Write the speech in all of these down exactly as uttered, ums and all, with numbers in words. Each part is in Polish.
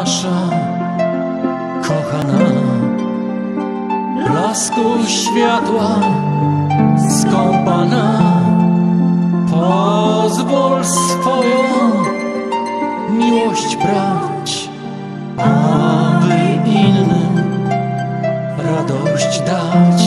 nasza kochana, blasku światła skąpana, pozwól swoją miłość brać, aby innym radość dać.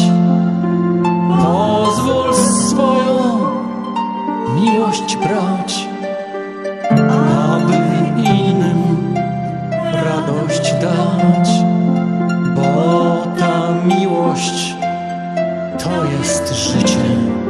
Pozwól swoją miłość brać, aby innym radość dać, bo ta miłość to jest życie,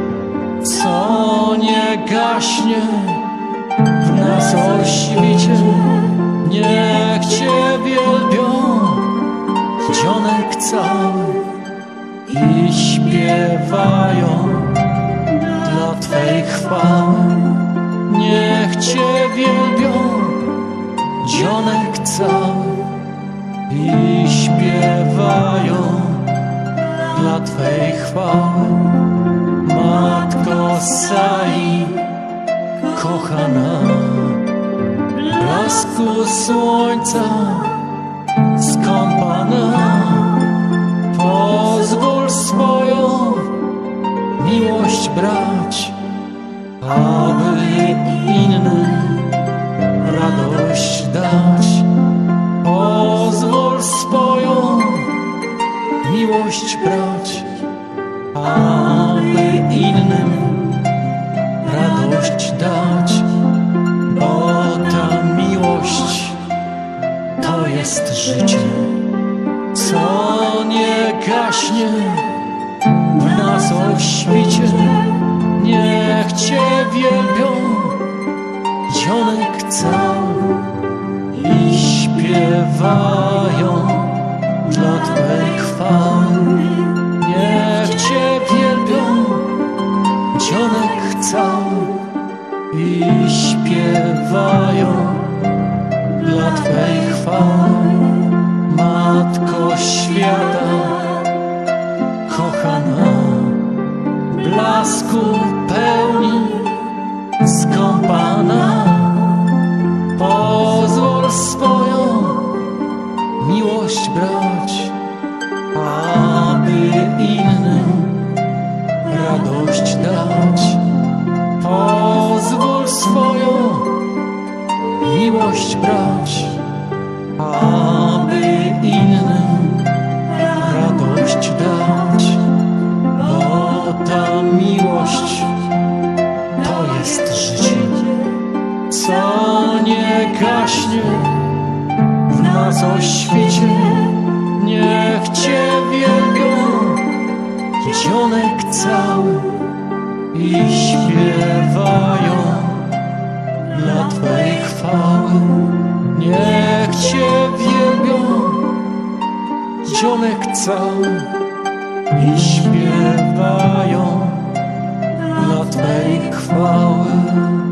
co nie gaśnie w nas o świcie. Niech Cię wielbią dzionek cały i śpiewają dla Twej chwały. Niech Cię wielbią dzionek cały i śpiewają dla Twej chwały. Matko Sai, kochana, blasku słońca skąpana, pozwól swoją miłość brać, aby innym radość dać. Pozwól swoją miłość brać, aby innym radość dać, bo ta miłość to jest życie, co nie gaśnie w nas o świcie. Niech Cię wielbią dzionek cały i śpiewają dla Twej chwały. Niech Cię wielbią dzionek cały i śpiewają dla Twej chwały. Matko świata, kochana, blasku pełni skąpana, pozwól swoją miłość brać, aby innym radość dać. Pozwól swoją miłość brać, aby innym radość dać, bo ta miłość to jest życie, co nie gaśnie w nas o świcie. Niech Cię wielbią dzionek cały i śpiewają dla Twej chwały. Niech Cię wielbią dzionek cały i śpiewają dla Twej chwały.